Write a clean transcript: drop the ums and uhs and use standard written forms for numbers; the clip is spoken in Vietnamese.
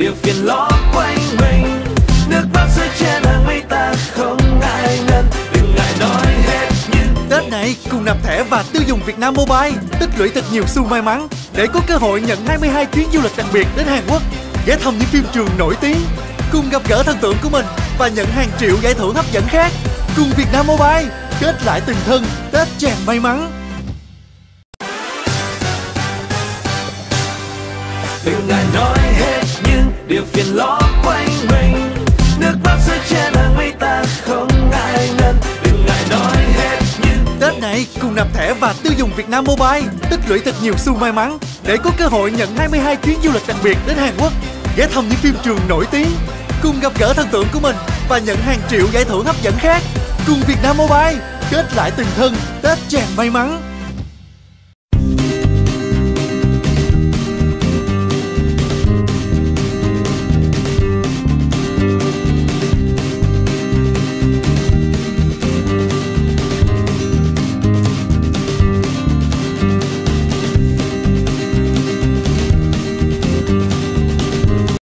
điều phiền lo quanh mình. Nước mắt rơi trên hàng mi ta không ngại ngần, đừng ngại nói hết nhưng Tết này cùng nạp thẻ và tiêu dùng Vietnam Mobile, tích lũy thật nhiều xu may mắn để có cơ hội nhận 22 chuyến du lịch đặc biệt đến Hàn Quốc, ghé thăm những phim trường nổi tiếng, cùng gặp gỡ thần tượng của mình và nhận hàng triệu giải thưởng hấp dẫn khác. Cùng Vietnam Mobile kết lại tình thân Tết tràn may mắn. đừng ngại nói hết những điều phiền lo quanh mình. Nước mắt rơi trên hàng mi ta không ngại ngần, đừng ngại nói hết nhưng Tết này cùng nạp thẻ và tiêu dùng Vietnam Mobile, tích lũy thật nhiều xu may mắn để có cơ hội nhận 22 chuyến du lịch đặc biệt đến Hàn Quốc, ghé thăm những phim trường nổi tiếng, cùng gặp gỡ thần tượng của mình và nhận hàng triệu giải thưởng hấp dẫn khác. Cùng Vietnam Mobile kết lại tình thân Tết tràn may mắn.